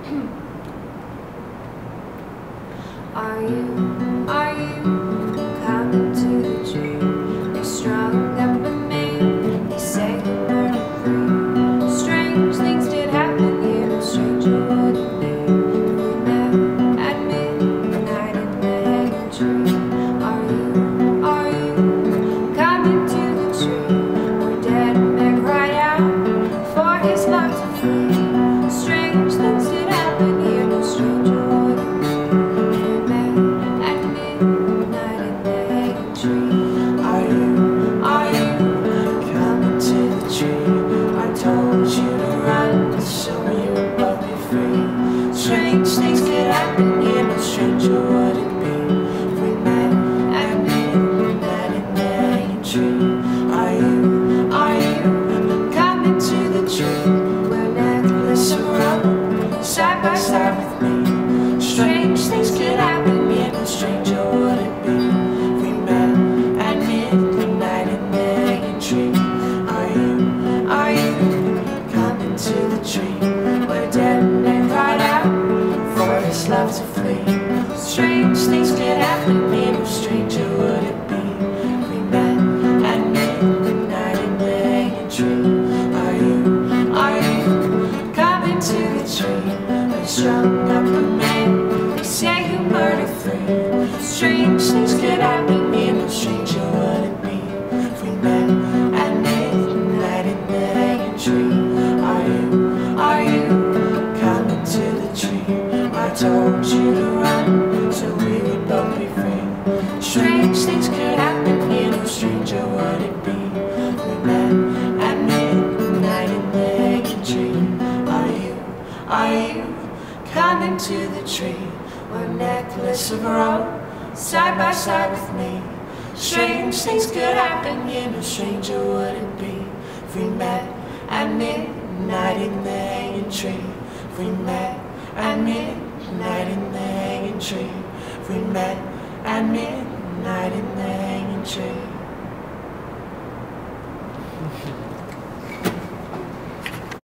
Are you coming to the tree? You're strung up with me. You say you weren't free. Strange things did happen here. No stranger would it be if we met at midnight in the hanging tree? Are you coming to the tree? Where dead men cried out for his love to flee. Strange things did happen here. No stranger would it be. Are you coming to the tree? I told you to run so you would both be free. Strange things could happen here, no stranger would it be if we met at midnight in the hanging tree. Are you coming to the tree? Where necklace Listen up, side by side with me. Strange things could happen here, no stranger would it be if we met at midnight in the hanging tree. Are you coming to the tree? Where dead men cried out for his love to flee. Strange things could happen here, no stranger would it be if we met at midnight in the hanging tree. Are you coming to the tree? Are you strung up a man? They say you murdered three. Strange things could happen here, no stranger would it be if we met at midnight in the hanging tree. Are you coming to the tree? I told you to run so we would both be free. Strange things could happen here, no stranger would it be if we met at midnight in the hanging tree. Are you coming to the tree? Where necklace of rope side by side with me. Strange things could happen here, no stranger would it be if we met at midnight in the hanging tree. If we met at midnight in the hanging tree. If we met at midnight in the hanging tree.